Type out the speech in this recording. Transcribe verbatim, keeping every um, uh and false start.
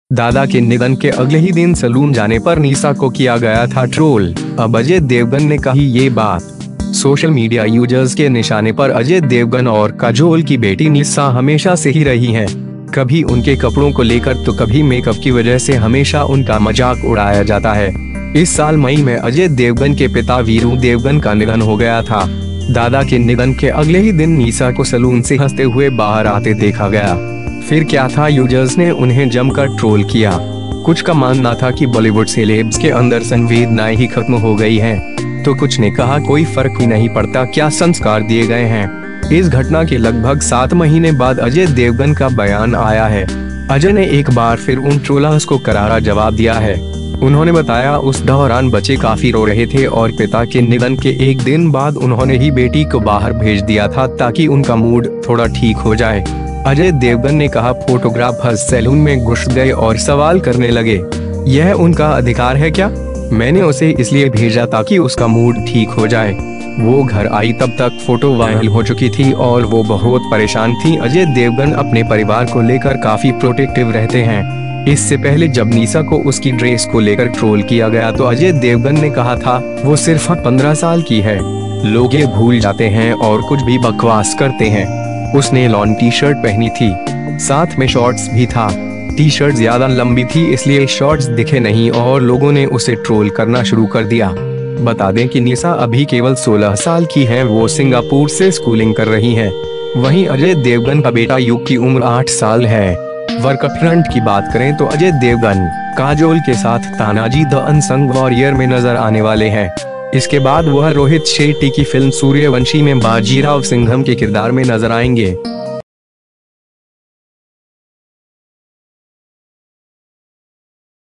दादा के निधन के अगले ही दिन सैलून जाने पर निशा को किया गया था ट्रोल। अब अजय देवगन ने कही ये बात। सोशल मीडिया यूजर्स के निशाने पर अजय देवगन और काजोल की बेटी निशा हमेशा से ही रही हैं। कभी उनके कपड़ों को लेकर तो कभी मेकअप की वजह से हमेशा उनका मजाक उड़ाया जाता है। इस साल मई में अजय देवगन के पिता वीरू देवगन का निधन हो गया था। दादा के निधन के अगले ही दिन निशा को सैलून से हंसते हुए बाहर आते देखा गया। फिर क्या था, यूजर्स ने उन्हें जमकर ट्रोल किया। कुछ का मानना था कि बॉलीवुड सेलेब्स के अंदर संवेदनाएं ही खत्म हो गई हैं, तो कुछ ने कहा कोई फर्क ही नहीं पड़ता, क्या संस्कार दिए गए हैं। इस घटना के लगभग सात महीने बाद अजय देवगन का बयान आया है। अजय ने एक बार फिर उन ट्रोलर्स को करारा जवाब दिया है। उन्होंने बताया उस दौरान बच्चे काफी रो रहे थे और पिता के निधन के एक दिन बाद उन्होंने ही बेटी को बाहर भेज दिया था ताकि उनका मूड थोड़ा ठीक हो जाए। अजय देवगन ने कहा फोटोग्राफर्स सैलून में घुस गए और सवाल करने लगे, यह उनका अधिकार है क्या? मैंने उसे इसलिए भेजा ताकि उसका मूड ठीक हो जाए। वो घर आई तब तक फोटो वायरल हो चुकी थी और वो बहुत परेशान थी। अजय देवगन अपने परिवार को लेकर काफी प्रोटेक्टिव रहते हैं। इससे पहले जब निशा को उसकी ड्रेस को लेकर ट्रोल किया गया तो अजय देवगन ने कहा था वो सिर्फ पंद्रह साल की है, लोग ये भूल जाते हैं और कुछ भी बकवास करते हैं। उसने लॉन टी शर्ट पहनी थी, साथ में शॉर्ट्स भी था। टी शर्ट ज्यादा लंबी थी इसलिए शॉर्ट्स दिखे नहीं और लोगों ने उसे ट्रोल करना शुरू कर दिया। बता दें कि निशा अभी केवल सोलह साल की है, वो सिंगापुर से स्कूलिंग कर रही है। वहीं अजय देवगन का बेटा युग की उम्र आठ साल है। वर्क फ्रंट की बात करें तो अजय देवगन काजोल के साथ तानाजी द अनसंग वॉरियर में नजर आने वाले हैं। इसके बाद वह रोहित शेट्टी की फिल्म सूर्यवंशी में बाजीराव सिंघम के किरदार में नजर आएंगे।